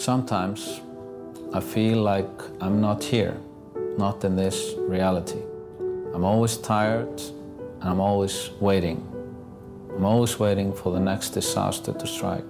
Sometimes I feel like I'm not here, not in this reality. I'm always tired and I'm always waiting. I'm always waiting for the next disaster to strike.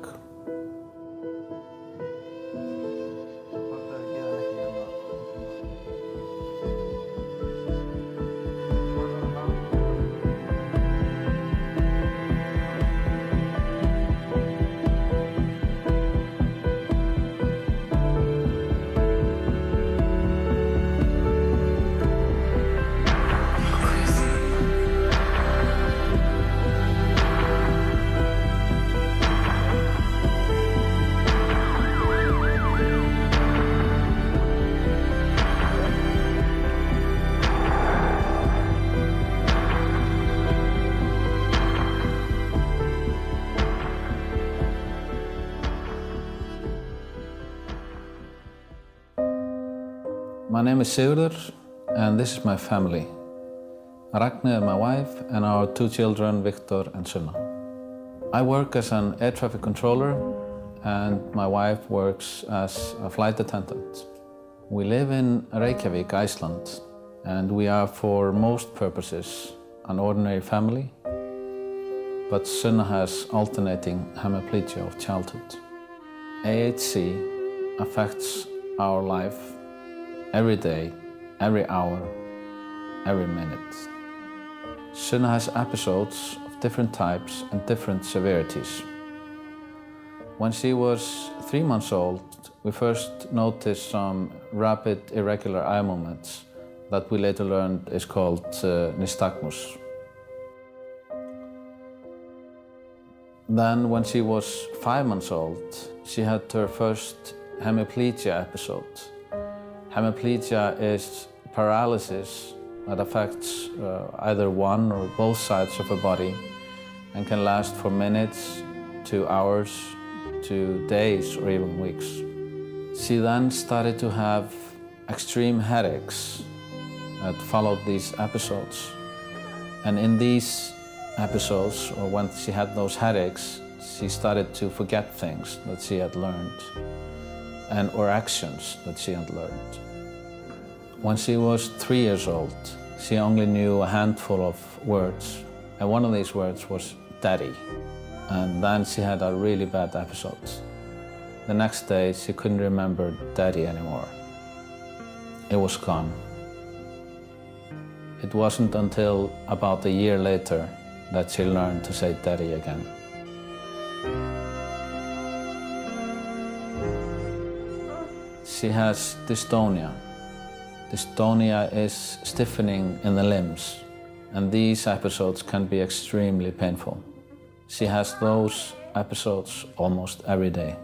My name is Sigurður, and this is my family. Ragnhildur, my wife, and our two children, Victor and Sunna. I work as an air traffic controller, and my wife works as a flight attendant. We live in Reykjavík, Iceland, and we are, for most purposes, an ordinary family. But Sunna has alternating hemiplegia of childhood. AHC affects our life every day, every hour, every minute. Sunna has episodes of different types and different severities. When she was 3 months old, we first noticed some rapid, irregular eye movements that we later learned is called nystagmus. Then, when she was 5 months old, she had her first hemiplegia episode. Hemiplegia is paralysis that affects either one or both sides of her body and can last for minutes to hours to days or even weeks. She then started to have extreme headaches that followed these episodes. And in these episodes, or when she had those headaches, she started to forget things that she had learned or actions that she had learned. When she was 3 years old, she only knew a handful of words, and one of these words was daddy. And then she had a really bad episode. The next day, she couldn't remember daddy anymore. It was gone. It wasn't until about a year later that she learned to say daddy again. She has dystonia. Dystonia is stiffening in the limbs, and these episodes can be extremely painful. She has those episodes almost every day.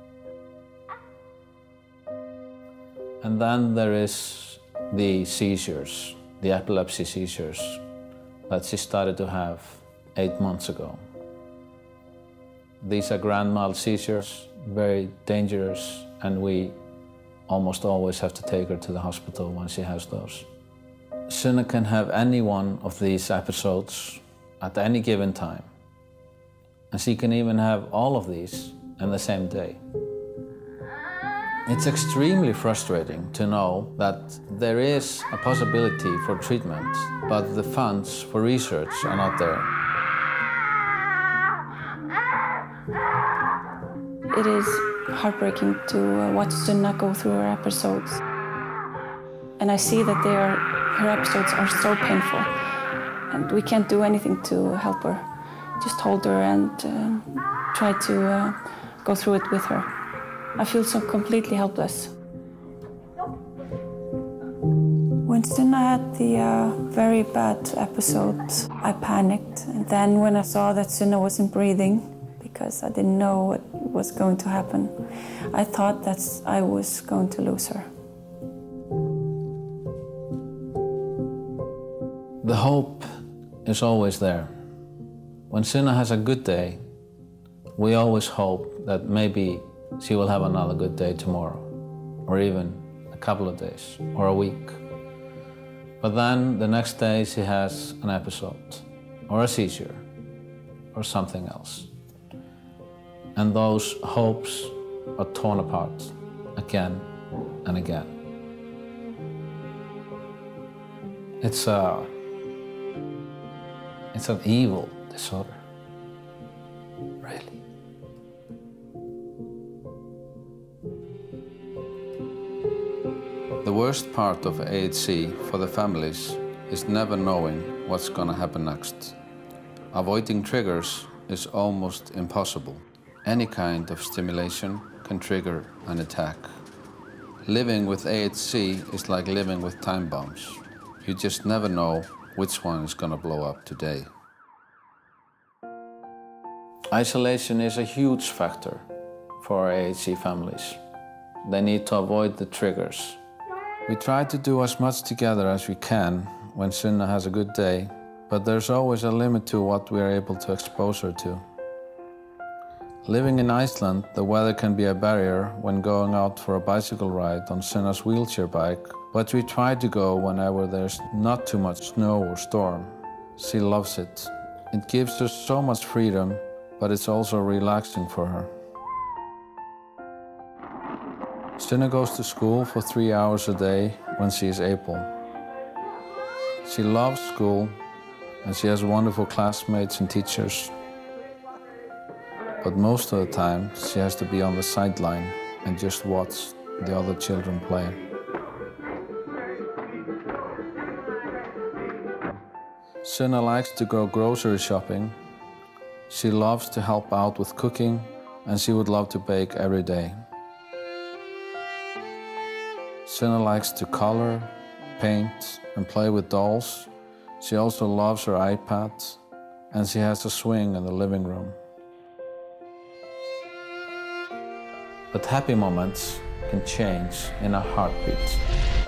And then there is the seizures, the epilepsy seizures that she started to have 8 months ago. These are grand mal seizures, very dangerous, and we almost always have to take her to the hospital when she has those. Sunna can have any one of these episodes at any given time. And she can even have all of these in the same day. It's extremely frustrating to know that there is a possibility for treatment, but the funds for research are not there. It is heartbreaking to watch Sunna go through her episodes. And I see that her episodes are so painful, and we can't do anything to help her. Just hold her and try to go through it with her. I feel so completely helpless. When Sunna had the very bad episode, I panicked. And then when I saw that Sunna wasn't breathing, because I didn't know what was going to happen, I thought that I was going to lose her. The hope is always there. When Sunna has a good day, we always hope that maybe she will have another good day tomorrow, or even a couple of days, or a week. But then the next day she has an episode, or a seizure, or something else. And those hopes are torn apart again and again. It's an evil disorder, really. The worst part of AHC for the families is never knowing what's going to happen next. Avoiding triggers is almost impossible. Any kind of stimulation can trigger an attack. Living with AHC is like living with time bombs. You just never know which one is going to blow up today. Isolation is a huge factor for AHC families. They need to avoid the triggers. We try to do as much together as we can when Sunna has a good day, but there's always a limit to what we are able to expose her to. Living in Iceland, the weather can be a barrier when going out for a bicycle ride on Sunna's wheelchair bike, but we try to go whenever there's not too much snow or storm. She loves it. It gives her so much freedom, but it's also relaxing for her. Sunna goes to school for 3 hours a day when she is able. She loves school and she has wonderful classmates and teachers. But most of the time, she has to be on the sideline and just watch the other children play. Sunna likes to go grocery shopping. She loves to help out with cooking, and she would love to bake every day. Sunna likes to color, paint, and play with dolls. She also loves her iPad, and she has a swing in the living room. But happy moments can change in a heartbeat.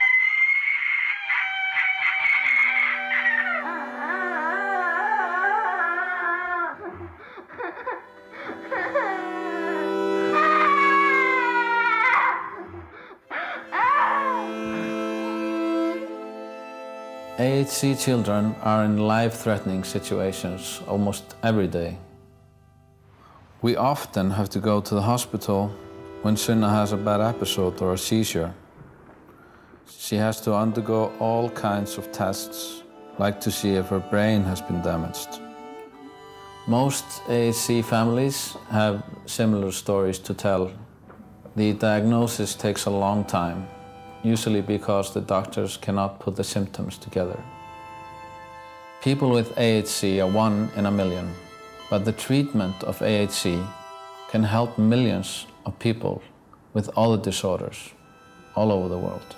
AHC children are in life-threatening situations almost every day. We often have to go to the hospital when Sunna has a bad episode or a seizure. She has to undergo all kinds of tests, like to see if her brain has been damaged. Most AHC families have similar stories to tell. The diagnosis takes a long time, usually because the doctors cannot put the symptoms together. People with AHC are 1 in a million, but the treatment of AHC can help millions of people with other disorders all over the world.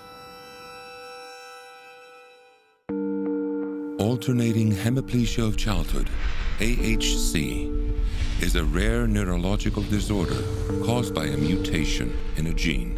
Alternating hemiplegia of childhood, AHC, is a rare neurological disorder caused by a mutation in a gene.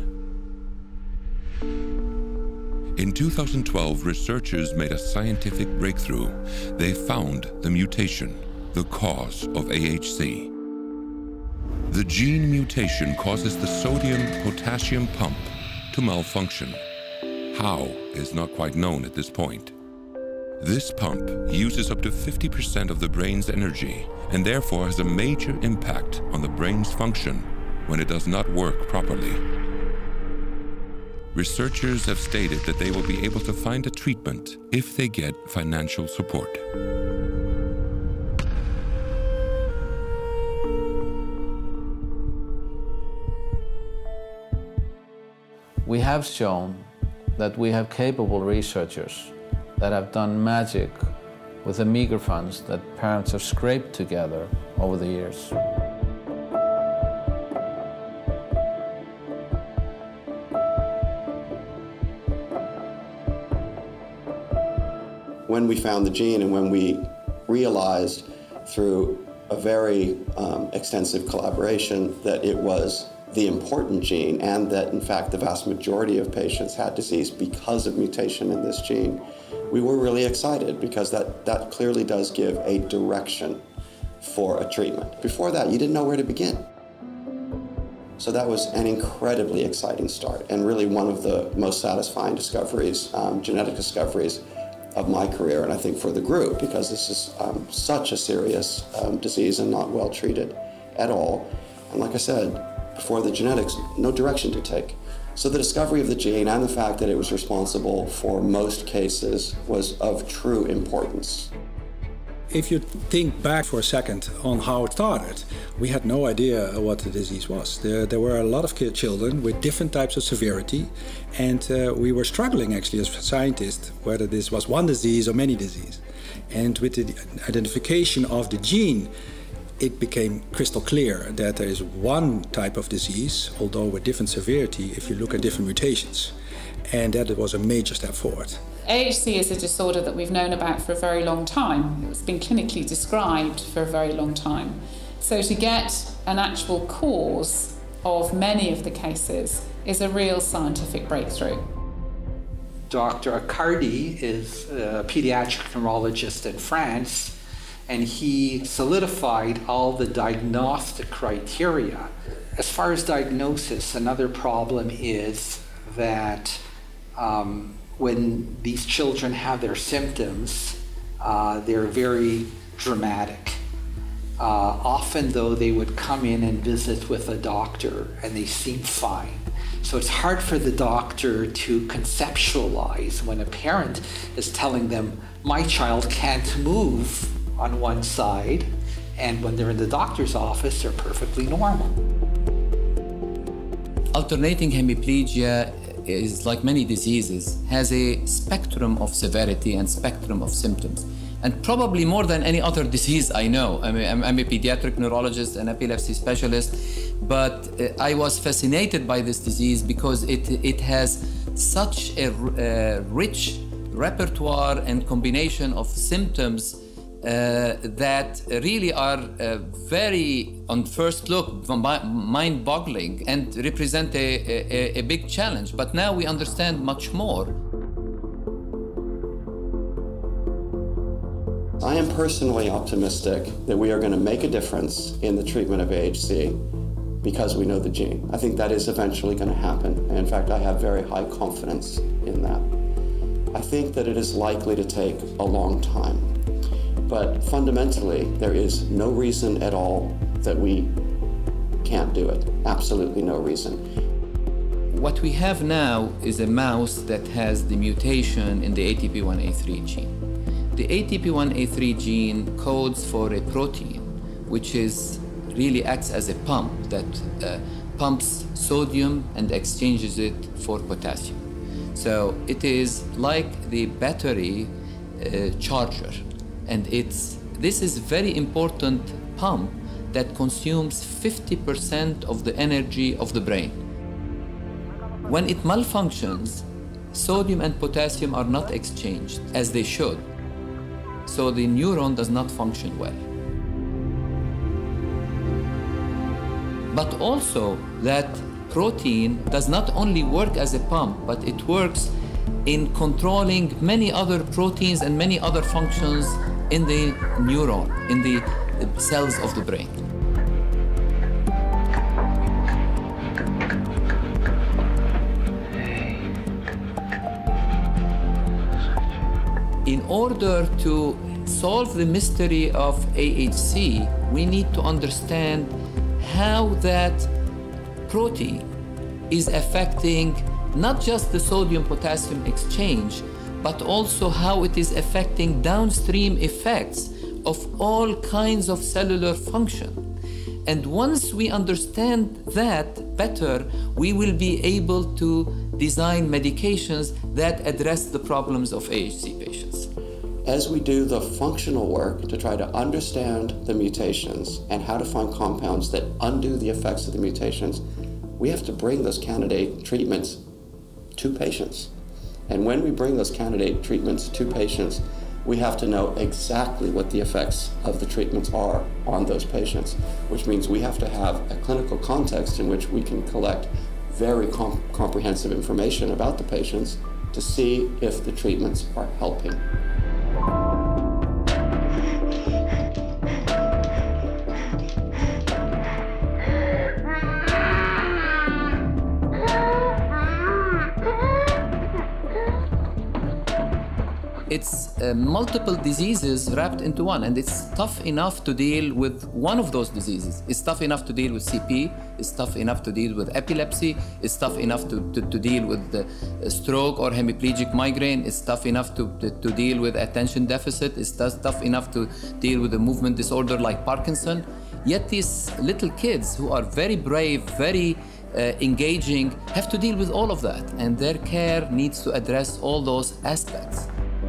In 2012, researchers made a scientific breakthrough. They found the mutation, the cause of AHC. The gene mutation causes the sodium-potassium pump to malfunction. How is not quite known at this point. This pump uses up to 50% of the brain's energy and therefore has a major impact on the brain's function when it does not work properly. Researchers have stated that they will be able to find a treatment if they get financial support. We have shown that we have capable researchers that have done magic with the meager funds that parents have scraped together over the years. When we found the gene and when we realized through a very extensive collaboration that it was the important gene and that in fact the vast majority of patients had disease because of mutation in this gene, we were really excited because that clearly does give a direction for a treatment. Before that, you didn't know where to begin. So that was an incredibly exciting start and really one of the most satisfying discoveries, genetic discoveries of my career, and I think for the group, because this is such a serious disease and not well treated at all. And like I said, before the genetics, no direction to take. So the discovery of the gene and the fact that it was responsible for most cases was of true importance. If you think back for a second on how it started, we had no idea what the disease was. There were a lot of children with different types of severity, and we were struggling actually as scientists whether this was one disease or many diseases. And with the identification of the gene, it became crystal clear that there is one type of disease, although with different severity if you look at different mutations. And that was a major step forward. AHC is a disorder that we've known about for a very long time. It's been clinically described for a very long time. So to get an actual cause of many of the cases is a real scientific breakthrough. Dr. Accardi is a pediatric neurologist in France, and he solidified all the diagnostic criteria. As far as diagnosis, another problem is that when these children have their symptoms, they're very dramatic. Often, though, they would come in and visit with a doctor and they seem fine. So it's hard for the doctor to conceptualize when a parent is telling them, my child can't move on one side, and when they're in the doctor's office, they're perfectly normal. Alternating hemiplegia is, like many diseases, has a spectrum of severity and spectrum of symptoms. And probably more than any other disease I know. I mean, I'm a pediatric neurologist and epilepsy specialist, but I was fascinated by this disease because it has such a rich repertoire and combination of symptoms that really are very, on first look, mind-boggling and represent a big challenge. But now we understand much more. I am personally optimistic that we are going to make a difference in the treatment of AHC because we know the gene. I think that is eventually going to happen. And in fact, I have very high confidence in that. I think that it is likely to take a long time. But fundamentally, there is no reason at all that we can't do it. Absolutely no reason. What we have now is a mouse that has the mutation in the ATP1A3 gene. The ATP1A3 gene codes for a protein which really acts as a pump that pumps sodium and exchanges it for potassium. So it is like the battery charger. And this is a very important pump that consumes 50% of the energy of the brain. When it malfunctions, sodium and potassium are not exchanged as they should. So the neuron does not function well. But also that protein does not only work as a pump, but it works in controlling many other proteins and many other functions in the neuron, in the cells of the brain. In order to solve the mystery of AHC, we need to understand how that protein is affecting not just the sodium-potassium exchange, but also how it is affecting downstream effects of all kinds of cellular function. And once we understand that better, we will be able to design medications that address the problems of AHC patients. As we do the functional work to try to understand the mutations and how to find compounds that undo the effects of the mutations, we have to bring those candidate treatments to patients. And when we bring those candidate treatments to patients, we have to know exactly what the effects of the treatments are on those patients, which means we have to have a clinical context in which we can collect very comprehensive information about the patients to see if the treatments are helping. it's multiple diseases wrapped into one, and it's tough enough to deal with one of those diseases. It's tough enough to deal with CP, it's tough enough to deal with epilepsy, it's tough enough to deal with stroke or hemiplegic migraine, it's tough enough to deal with attention deficit, it's tough enough to deal with a movement disorder like Parkinson. Yet these little kids who are very brave, very engaging, have to deal with all of that, and their care needs to address all those aspects.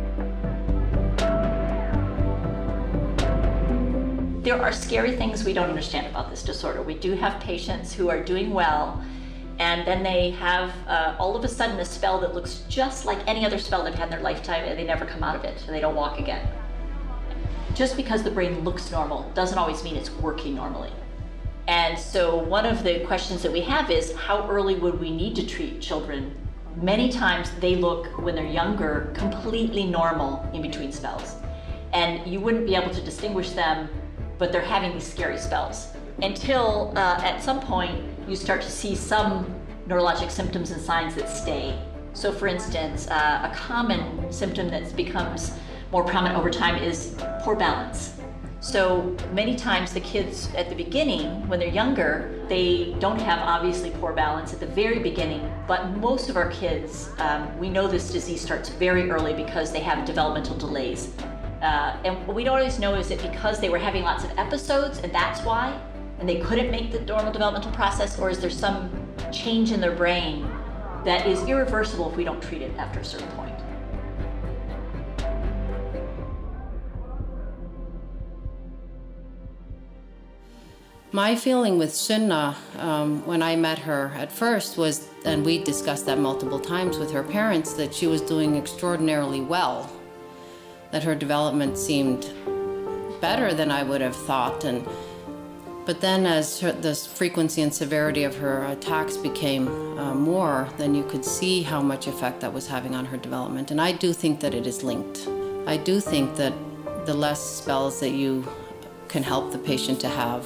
There are scary things we don't understand about this disorder. We do have patients who are doing well, and then they have all of a sudden a spell that looks just like any other spell they've had in their lifetime, and they never come out of it, and they don't walk again. Just because the brain looks normal doesn't always mean it's working normally. And so one of the questions that we have is, how early would we need to treat children? Many times they look, when they're younger, completely normal in between spells. And you wouldn't be able to distinguish them, but they're having these scary spells. Until at some point, you start to see some neurologic symptoms and signs that stay. So for instance, a common symptom that becomes more prominent over time is poor balance. So many times the kids at the beginning, when they're younger, they don't have obviously poor balance at the very beginning, but most of our kids, we know this disease starts very early because they have developmental delays. And what we don't always know is it because they were having lots of episodes and that's why, and they couldn't make the normal developmental process, or is there some change in their brain that is irreversible if we don't treat it after a certain point? My feeling with Sunna, when I met her at first was, and we discussed that multiple times with her parents, that she was doing extraordinarily well, that her development seemed better than I would have thought. But then as the frequency and severity of her attacks became more, then you could see how much effect that was having on her development. And I do think that it is linked. I do think that the less spells that you can help the patient to have,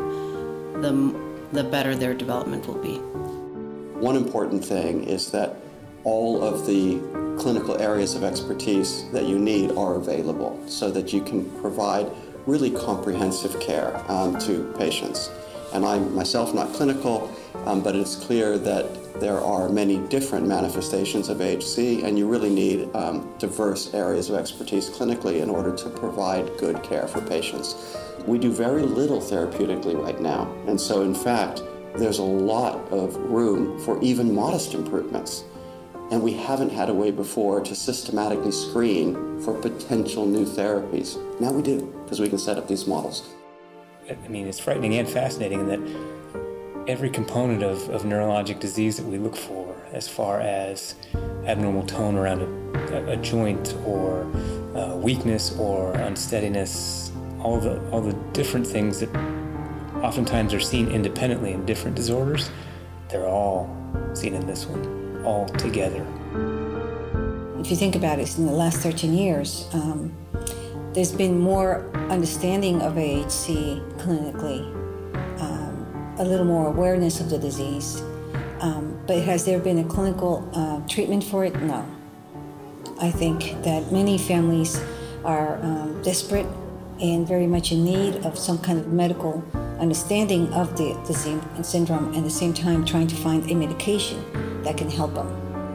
the better their development will be. One important thing is that all of the clinical areas of expertise that you need are available so that you can provide really comprehensive care to patients. And I'm myself not clinical, but it's clear that there are many different manifestations of AHC, and you really need diverse areas of expertise clinically in order to provide good care for patients. We do very little therapeutically right now, and so in fact, there's a lot of room for even modest improvements. And we haven't had a way before to systematically screen for potential new therapies. Now we do, because we can set up these models. I mean, it's frightening and fascinating in that every component of neurologic disease that we look for, as far as abnormal tone around a joint or weakness or unsteadiness, all the different things that oftentimes are seen independently in different disorders, they're all seen in this one. All together. If you think about it, in the last 13 years, there's been more understanding of AHC clinically, a little more awareness of the disease. But has there been a clinical treatment for it? No. I think that many families are desperate and very much in need of some kind of medical understanding of the syndrome, and at the same time trying to find a medication that can help them.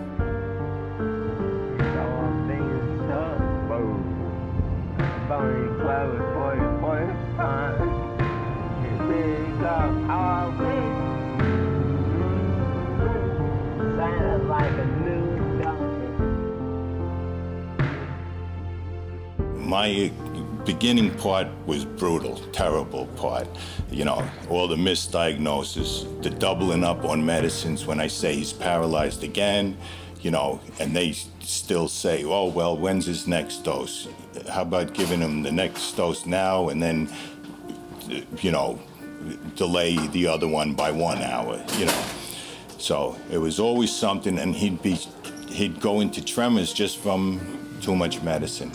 My beginning part was brutal, terrible part. You know, all the misdiagnosis, the doubling up on medicines when I say he's paralyzed again, you know, and they still say, oh, well, when's his next dose? How about giving him the next dose now and then, you know, delay the other one by 1 hour, you know. So it was always something, and he'd go into tremors just from too much medicine.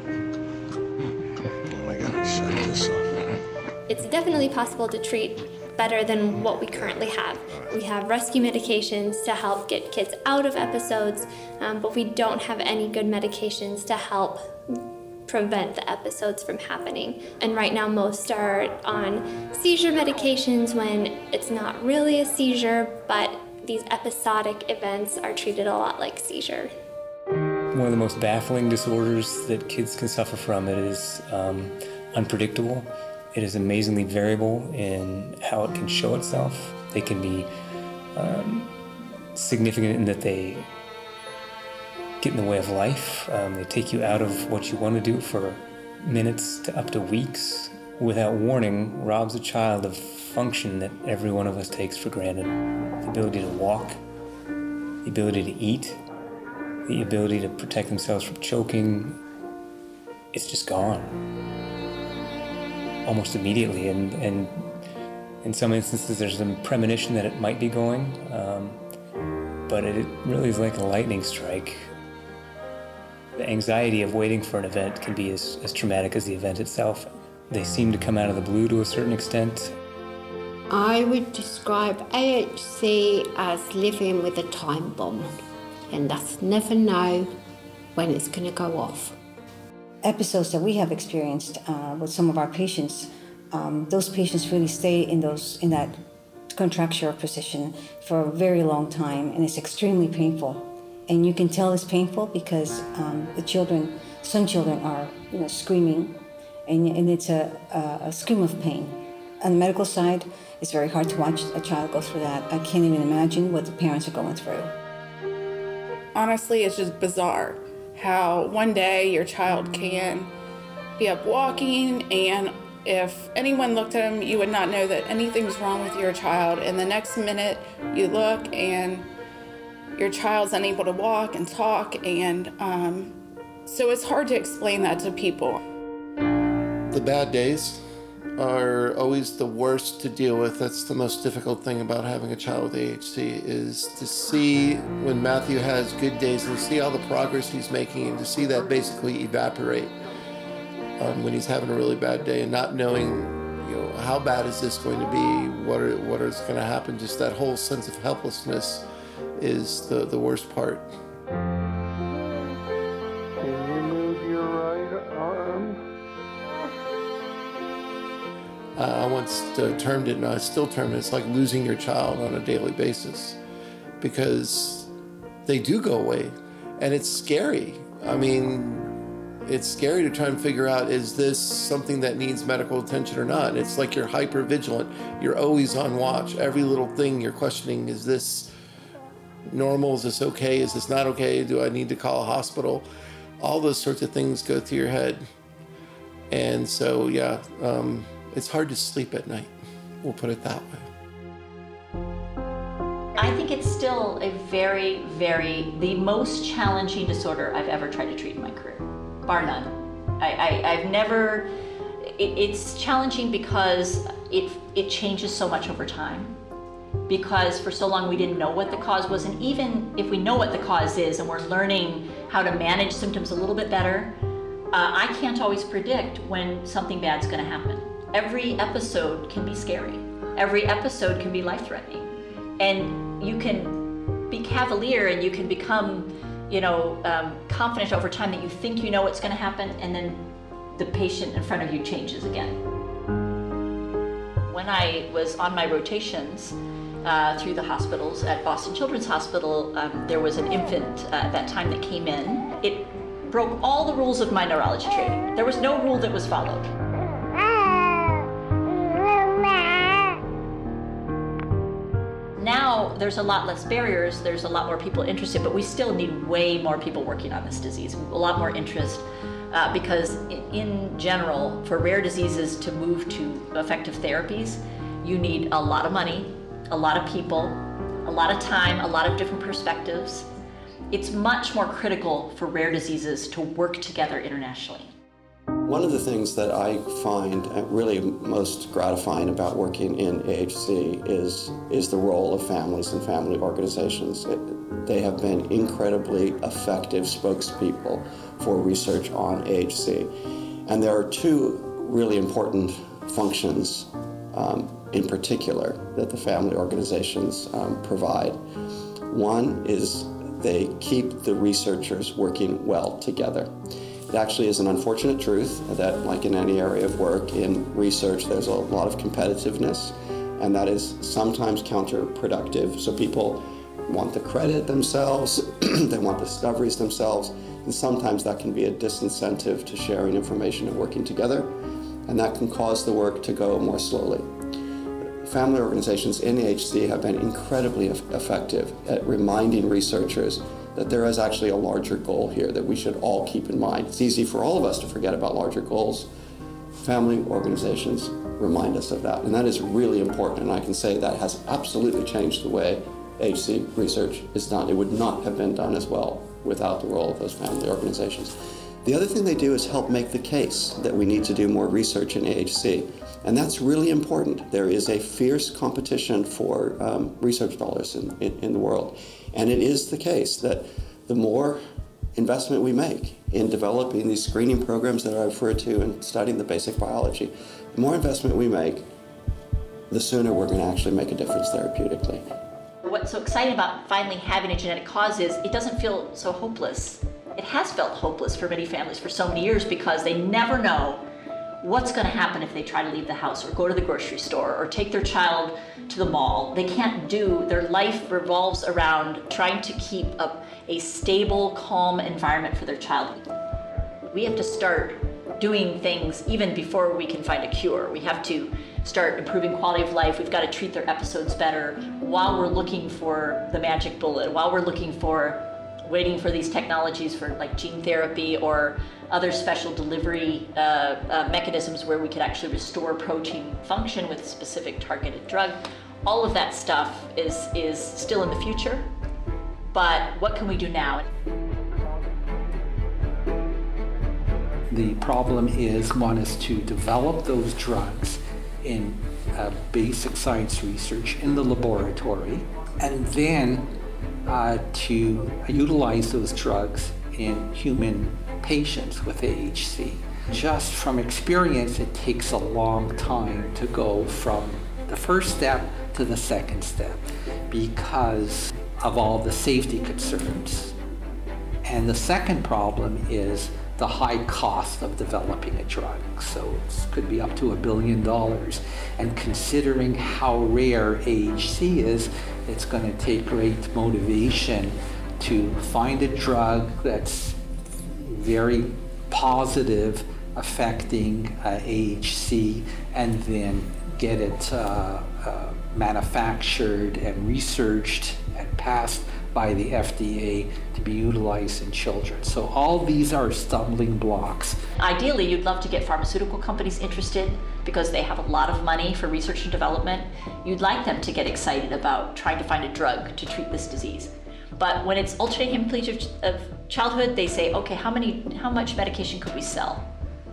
It's definitely possible to treat better than what we currently have. We have rescue medications to help get kids out of episodes, but we don't have any good medications to help prevent the episodes from happening. And right now most are on seizure medications when it's not really a seizure, but these episodic events are treated a lot like seizure. One of the most baffling disorders that kids can suffer from, it is unpredictable. It is amazingly variable in how it can show itself. They can be significant in that they get in the way of life. They take you out of what you want to do for minutes to up to weeks. Without warning, robs a child of function that every one of us takes for granted. The ability to walk, the ability to eat, the ability to protect themselves from choking, it's just gone. Almost immediately, and in some instances there's some premonition that it might be going, but it really is like a lightning strike. The anxiety of waiting for an event can be as traumatic as the event itself. They seem to come out of the blue to a certain extent. I would describe AHC as living with a time bomb, and that's never know when it's going to go off. Episodes that we have experienced with some of our patients, those patients really stay in that contracture position for a very long time, and it's extremely painful. And you can tell it's painful because some children are screaming, and it's a scream of pain. On the medical side, it's very hard to watch a child go through that. I can't even imagine what the parents are going through. Honestly, it's just bizarre how one day your child can be up walking, and if anyone looked at them, you would not know that anything's wrong with your child, and the next minute you look and your child's unable to walk and talk, and so it's hard to explain that to people. The bad days are always the worst to deal with. That's the most difficult thing about having a child with AHC, is to see when Matthew has good days and see all the progress he's making, and to see that basically evaporate when he's having a really bad day, and not knowing, how bad is this going to be, what is going to happen. Just that whole sense of helplessness is the worst part. Can you move your right arm? I once termed it, and I still term it, it's like losing your child on a daily basis, because they do go away, and it's scary. I mean, it's scary to try and figure out, is this something that needs medical attention or not? It's like you're hyper vigilant. You're always on watch. Every little thing you're questioning, is this normal? Is this okay? Is this not okay? Do I need to call a hospital? All those sorts of things go through your head. And so, yeah, it's hard to sleep at night. We'll put it that way. I think it's still a the most challenging disorder I've ever tried to treat in my career, bar none. I've never, it's challenging because it changes so much over time. Because for so long we didn't know what the cause was, and even if we know what the cause is and we're learning how to manage symptoms a little bit better, I can't always predict when something bad's going to happen. Every episode can be scary. Every episode can be life-threatening. And you can be cavalier, and you can become, confident over time that you think you know what's going to happen, and then the patient in front of you changes again. When I was on my rotations through the hospitals at Boston Children's Hospital, there was an infant at that time that came in. It broke all the rules of my neurology training. There was no rule that was followed. Now there's a lot less barriers, there's a lot more people interested, but we still need way more people working on this disease, a lot more interest, because in general, for rare diseases to move to effective therapies, you need a lot of money, a lot of people, a lot of time, a lot of different perspectives. It's much more critical for rare diseases to work together internationally. One of the things that I find really most gratifying about working in AHC is the role of families and family organizations. They have been incredibly effective spokespeople for research on AHC. And there are two really important functions in particular that the family organizations provide. One is they keep the researchers working well together. It actually is an unfortunate truth that, like in any area of work, in research there's a lot of competitiveness, and that is sometimes counterproductive. So people want the credit themselves, they want discoveries themselves, and sometimes that can be a disincentive to sharing information and working together, and that can cause the work to go more slowly. Family organizations in AHC have been incredibly effective at reminding researchers that there is actually a larger goal here that we should all keep in mind. It's easy for all of us to forget about larger goals. Family organizations remind us of that, and that is really important, and I can say that has absolutely changed the way AHC research is done. It would not have been done as well without the role of those family organizations. The other thing they do is help make the case that we need to do more research in AHC, and that's really important. There is a fierce competition for research dollars in the world, and it is the case that the more investment we make in developing these screening programs that I referred to and studying the basic biology, the more investment we make, the sooner we're going to actually make a difference therapeutically. What's so exciting about finally having a genetic cause is it doesn't feel so hopeless. It has felt hopeless for many families for so many years because they never know what's going to happen if they try to leave the house or go to the grocery store or take their child to the mall. They can't do, their life revolves around trying to keep up a stable, calm environment for their child. We have to start doing things even before we can find a cure. We have to start improving quality of life. We've got to treat their episodes better while we're looking for the magic bullet, while we're waiting for these technologies for like gene therapy or other special delivery mechanisms where we could actually restore protein function with a specific targeted drug. All of that stuff is still in the future, but what can we do now? The problem is, one is to develop those drugs in basic science research in the laboratory, and then to utilize those drugs in human patients with AHC. Just from experience, it takes a long time to go from the first step to the second step because of all the safety concerns. And the second problem is the high cost of developing a drug. So it could be up to $1 billion. And considering how rare AHC is, it's going to take great motivation to find a drug that's very positive, affecting AHC, and then get it manufactured and researched and passed by the FDA to be utilized in children. So all these are stumbling blocks. Ideally, you'd love to get pharmaceutical companies interested because they have a lot of money for research and development. You'd like them to get excited about trying to find a drug to treat this disease. But when it's alternating hemiplegia of childhood, they say, okay, how much medication could we sell?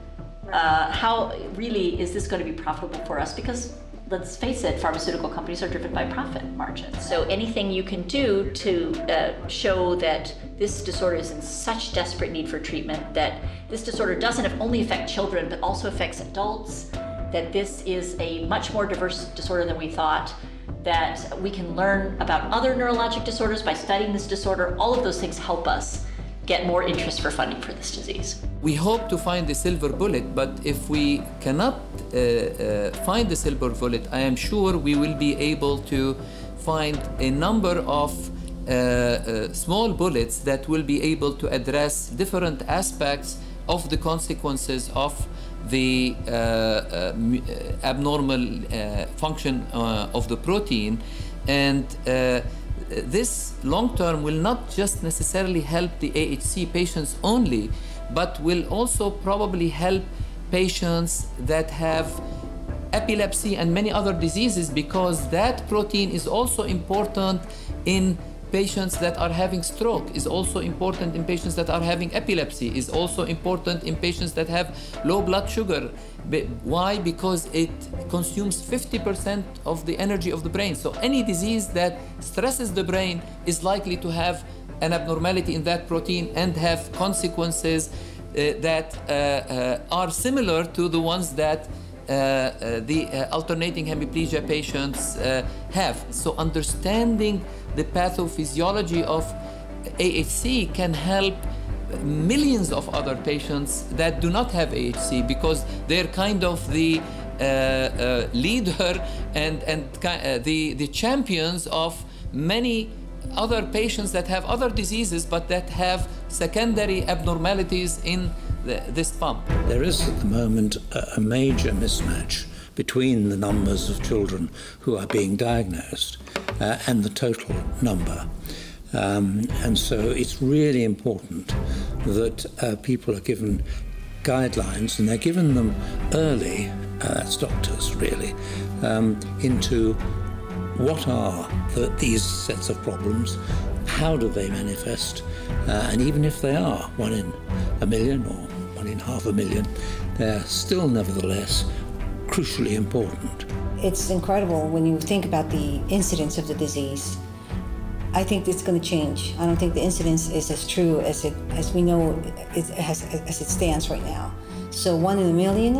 How really is this going to be profitable for us? Because let's face it, pharmaceutical companies are driven by profit margins. So anything you can do to show that this disorder is in such desperate need for treatment, that this disorder doesn't only affect children, but also affects adults, that this is a much more diverse disorder than we thought, that we can learn about other neurologic disorders by studying this disorder, all of those things help us get more interest for funding for this disease. We hope to find the silver bullet, but if we cannot find the silver bullet, I am sure we will be able to find a number of small bullets that will be able to address different aspects of the consequences of the abnormal function of the protein. And this long-term will not just necessarily help the AHC patients only, but will also probably help patients that have epilepsy and many other diseases, because that protein is also important in patients that are having stroke, is also important in patients that are having epilepsy, is also important in patients that have low blood sugar. Why? Because it consumes 50% of the energy of the brain. So any disease that stresses the brain is likely to have an abnormality in that protein and have consequences that are similar to the ones that the alternating hemiplegia patients have. So understanding the pathophysiology of AHC can help millions of other patients that do not have AHC, because they're kind of the leader and the champions of many other patients that have other diseases but that have secondary abnormalities in this pump. There is at the moment a major mismatch between the numbers of children who are being diagnosed and the total number. And so it's really important that people are given guidelines, and they're given them early, as doctors really, into what are these sets of problems, how do they manifest, and even if they are 1 in a million or 1 in half a million, they're still nevertheless crucially important. It's incredible when you think about the incidence of the disease. I think it's going to change. I don't think the incidence is as true as we know as it stands right now. So 1 in a million.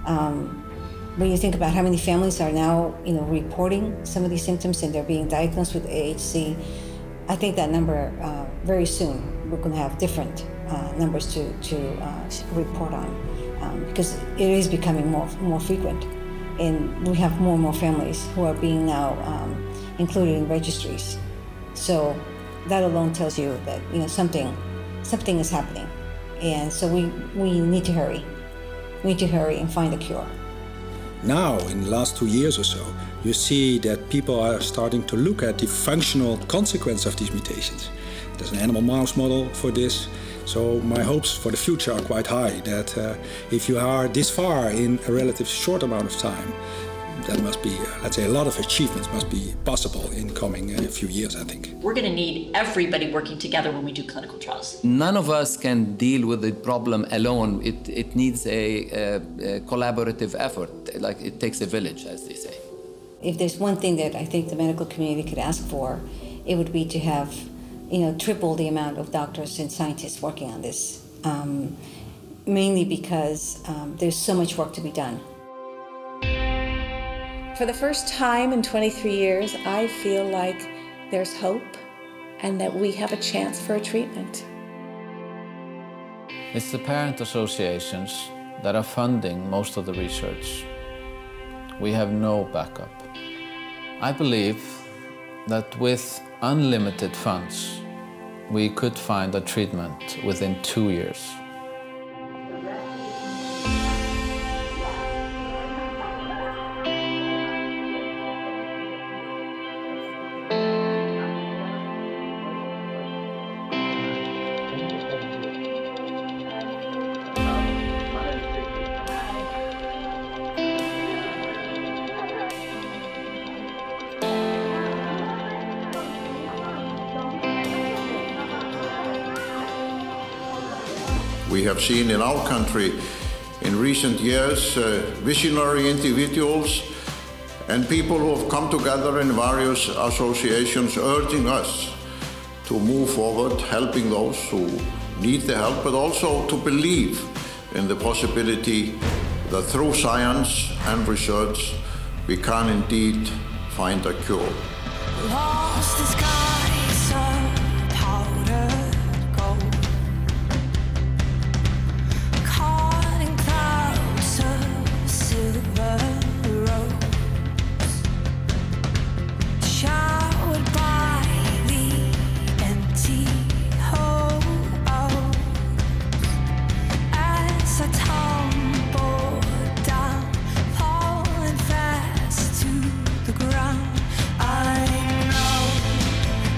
When you think about how many families are now, reporting some of these symptoms and they're being diagnosed with AHC, I think that number very soon we're going to have different numbers to report on because it is becoming more frequent, and we have more and more families who are being now included in registries. So that alone tells you that something is happening, and so we need to hurry. We need to hurry and find a cure. Now, in the last 2 years or so, you see that people are starting to look at the functional consequence of these mutations. There's an animal mouse model for this, so my hopes for the future are quite high, that if you are this far in a relatively short amount of time, that must be, let's say, a lot of achievements must be possible in coming few years, I think. We're going to need everybody working together when we do clinical trials. None of us can deal with the problem alone. It needs a collaborative effort, like it takes a village, as they say. If there's one thing that I think the medical community could ask for, it would be to have, triple the amount of doctors and scientists working on this, mainly because there's so much work to be done. For the first time in 23 years, I feel like there's hope and that we have a chance for a treatment. It's the parent associations that are funding most of the research. We have no backup. I believe that with unlimited funds, we could find a treatment within 2 years. We have seen in our country in recent years visionary individuals and people who have come together in various associations urging us to move forward, helping those who need the help, but also to believe in the possibility that through science and research we can indeed find a cure. Lost the skies of powdered gold, caught in clouds of silver rose, showered by the empty holes as I tumble down, falling fast to the ground. I know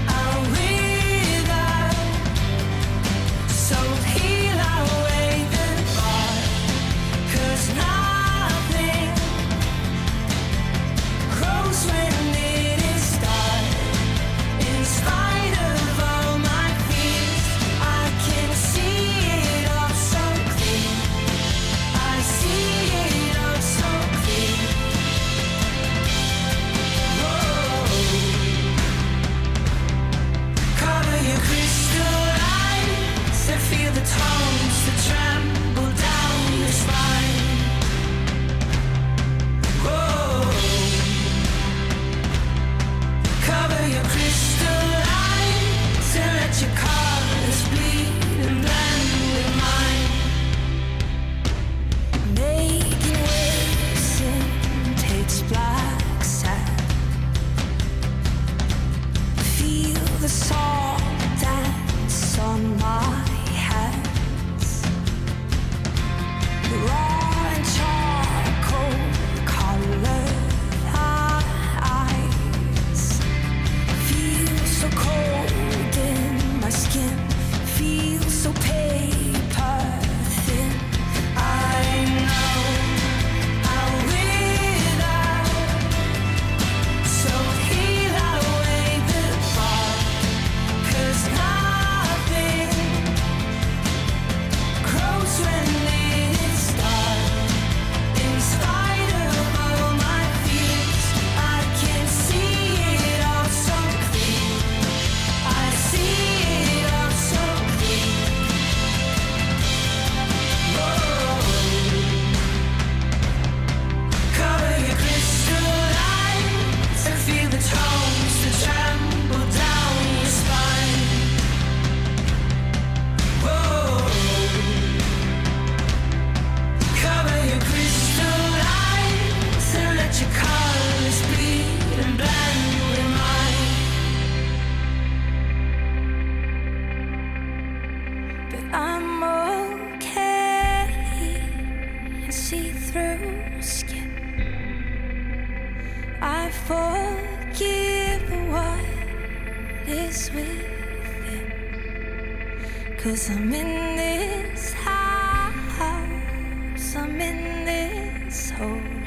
I forgive what is within? 'Cause I'm in this house, I'm in this hole.